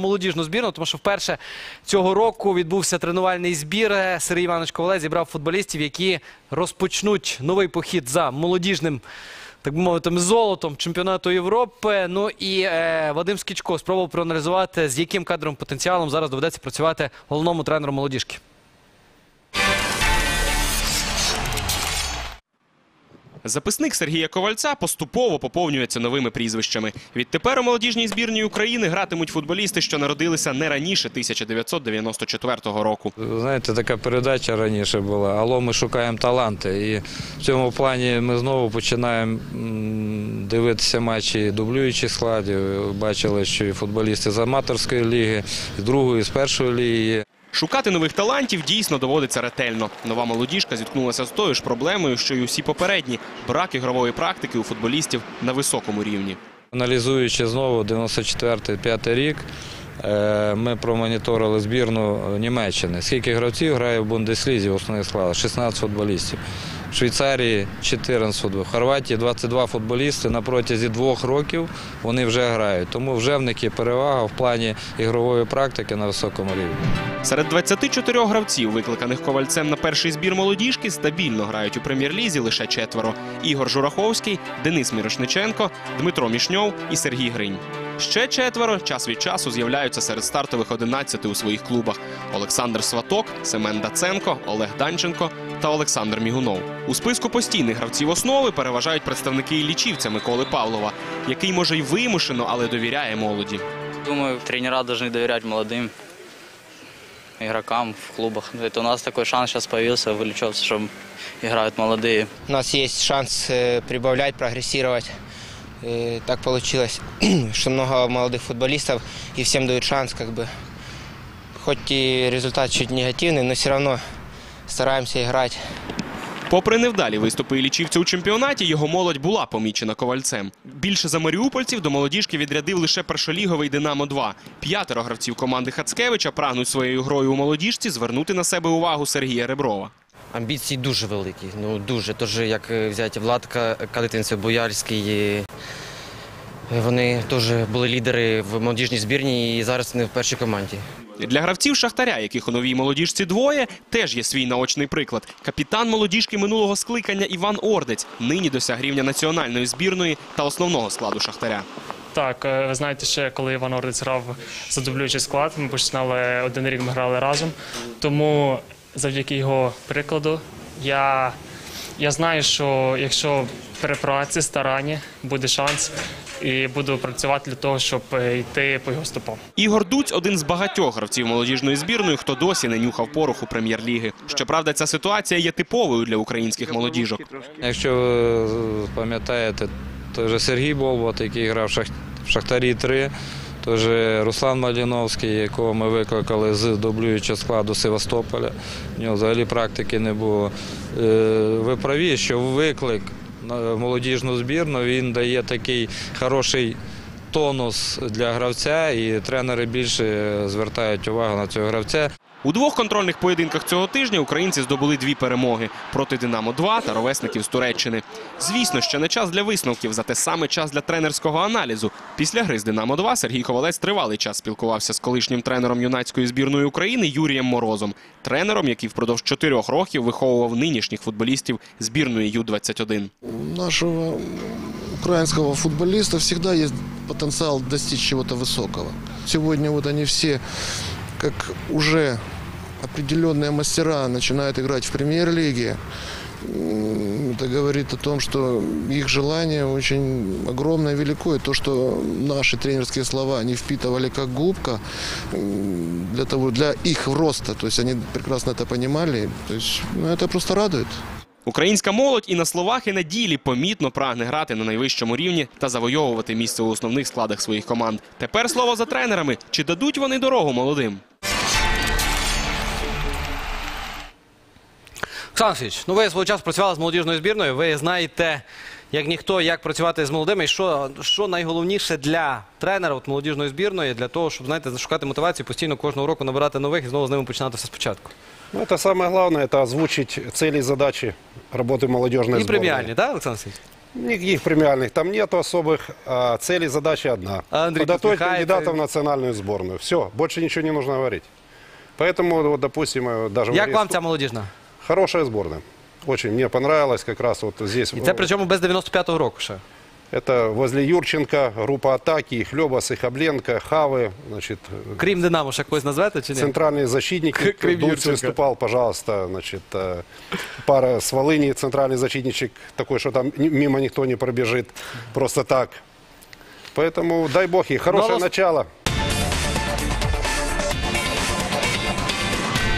молодіжну збірну, тому що вперше цього року відбувся тренувальний збір. Сергій Іванович Ковалець зібрав футболістів, які розпочнуть новий похід за молодіжним, так би мовити, золотом чемпіонату Європи. Ну і Вадим Скічко спробував проаналізувати, з яким кадровим потенціалом зараз доведеться працювати головному тренеру молодіжки. Записник Сергія Ковальця поступово поповнюється новими прізвищами. Відтепер у молодіжній збірній України гратимуть футболісти, що народилися не раніше 1994 року. Знаєте, така передача раніше була «Алло, ми шукаємо таланти». І в цьому плані ми знову починаємо дивитися матчі дублюючих складів. Бачили, що і футболісти з аматорської ліги, з другої, з першої ліги. Шукати нових талантів дійсно доводиться ретельно. Нова молодіжка зіткнулася з тою ж проблемою, що й усі попередні – брак ігрової практики у футболістів на високому рівні. Аналізуючи знову 94-5 рік, ми промоніторили збірну Німеччини. Скільки гравців грає в Бундеслізі в основних складах? 16 футболістів. В Швейцарії 14 футболістів. В Хорватії 22 футболісти. На протязі 2 років вони вже грають. Тому вже в них є перевага в плані ігрової практики на високому рівні. Серед 24 гравців, викликаних Ковальцем на перший збір молодіжки, стабільно грають у прем'єр-лізі лише 4. Ігор Жураховський, Денис Мірошниченко, Дмитро Мішньов і Сергій Гринь. Ще 4 час від часу з'являються серед стартових 11 у своїх клубах. Олександр Сваток, Семен Даценко, Олег Данченко та Олександр Мігунов. У списку постійних гравців основи переважають представники Іллічівця Миколи Павлова, який, може, й вимушено, але довіряє молоді. Думаю, тренера должны доверять молодым игрокам в клубах. Это у нас такой шанс сейчас появился в Ильичевце, что играют молодые. У нас есть шанс прибавлять, прогрессировать. Так получилось, что много молодых футболистов и всем дают шанс, как бы. Хоть и результат чуть негативный, но все равно стараемся играть. Попри невдалі виступи іллічівця у чемпіонаті, його молодь була помічена Ковальцем. Більше за маріупольців до молодіжки відрядив лише першоліговий «Динамо-2». 5 гравців команди Хацкевича прагнуть своєю грою у молодіжці звернути на себе увагу Сергія Реброва. Амбіції дуже великі, ну дуже. Тож, як взяти Влад Калитинцев, Боярський, вони теж були лідери в молодіжній збірні і зараз не в першій команді. Для гравців «Шахтаря», яких у новій молодіжці 2, теж є свій наочний приклад. Капітан молодіжки минулого скликання Іван Ордець нині досяг рівня національної збірної та основного складу «Шахтаря». Так, ви знаєте, ще коли Іван Ордець грав за дублюючий склад, ми починали 1 рік, ми грали разом. Тому завдяки його прикладу я знаю, що якщо при праці, старанні, буде шанс. І буду працювати для того, щоб йти по його стопам. Ігор Дуць – один з багатьох гравців молодіжної збірної, хто досі не нюхав пороху прем'єр-ліги. Щоправда, ця ситуація є типовою для українських молодіжок. Якщо ви пам'ятаєте, той же Сергій Болбот, який грав в «Шахтарі 3», той же Руслан Маліновський, якого ми викликали з дублюючого складу Севастополя. У нього взагалі практики не було. Ви праві, що виклик в молодіжну збірну, він дає такий хороший тонус для гравця, і тренери більше звертають увагу на цього гравця. У 2 контрольних поєдинках цього тижня українці здобули 2 перемоги – проти «Динамо-2» та ровесників з Туреччини. Звісно, ще не час для висновків, зате саме час для тренерського аналізу. Після гри з «Динамо-2» Сергій Ковалець тривалий час спілкувався з колишнім тренером юнацької збірної України Юрієм Морозом. Тренером, який впродовж 4 років виховував нинішніх футболістів збірної Ю-21. У нашого українського футболіста завжди є потенціал досягти чогось високого. Сьогодні вони всі, як вже определенные мастера начинают играть в премьер-лиге. Это говорит о том, что их желание очень огромное и великое. То, что наши тренерские слова они впитывали как губка для их роста. То есть они прекрасно это понимали. То есть, это просто радует. Українська молодь і на словах, і на ділі помітно прагне грати на найвищому рівні та завойовувати місце у основних складах своїх команд. Тепер слово за тренерами. Чи дадуть вони дорогу молодим? Олександр Олексійович, ну ви свого часу працювали з молодіжною збірною, ви знаєте, як ніхто, як працювати з молодими, і що найголовніше для тренера молодіжної збірної, для того, щоб, знаєте, шукати мотивацію, постійно кожного року набирати нових і знову з ними починати все спочатку. Ну, это самое главное, это озвучить цели и задачи работы молодежной сборной. И премиальные, да, Александр Алексеевич? Никаких премиальных там нету особых. Цель и задача одна. А Андрей Подготовить усмехается. кандидатов в национальную сборную. Все, больше ничего не нужно говорить. Поэтому, вот, допустим, даже... Як вам ця молодіжна? Хорошая сборная. Очень мне понравилось как раз вот здесь. І це причому без 95-го року ще. Это возле Юрченко, группа атаки, Хлебас, Хабленко, Хавы, значит, Крім Динамо, ще когось назвете чи ні? центральные защитники. Крым Дульц Юрченко. выступал, пожалуйста, значит, пара с Волыни, центральный защитничек, такой, что там мимо никто не пробежит, просто так. Поэтому дай бог ей хорошее Голос- начало.